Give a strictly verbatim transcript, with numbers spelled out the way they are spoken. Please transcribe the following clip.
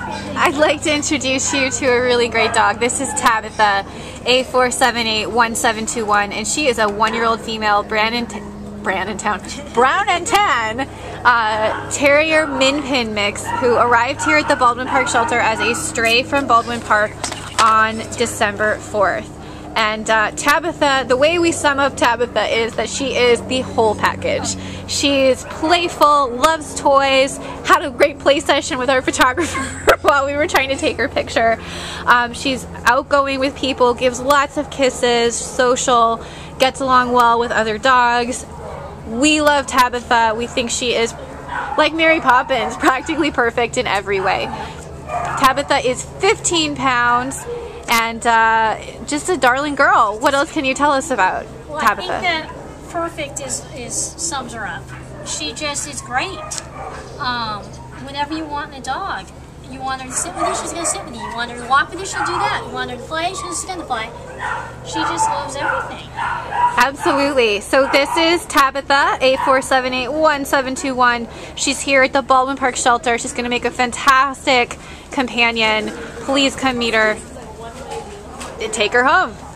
I'd like to introduce you to a really great dog. This is Tabitha A four seven eight one seven two one, and she is a one-year-old female Brandon Brandon Town brown and tan uh, Terrier Min Pin mix who arrived here at the Baldwin Park shelter as a stray from Baldwin Park on December fourth. And uh, Tabitha, the way we sum up Tabitha is that she is the whole package. She's playful, loves toys, had a great play session with our photographer while we were trying to take her picture. Um, she's outgoing with people, gives lots of kisses, social, gets along well with other dogs. We love Tabitha. We think she is, like Mary Poppins, practically perfect in every way. Tabitha is fifteen pounds. And uh, just a darling girl. What else can you tell us about well, Tabitha? I think that perfect is, is sums her up. She just is great. Um, whenever you want in a dog, you want her to sit with you, she's going to sit with you. You want her to walk with you, she'll do that. You want her to play, she's going to play. She just loves everything. Absolutely. So this is Tabitha, A four seven eight one seven two one. She's here at the Baldwin Park shelter. She's going to make a fantastic companion. Please come meet her. Take her home.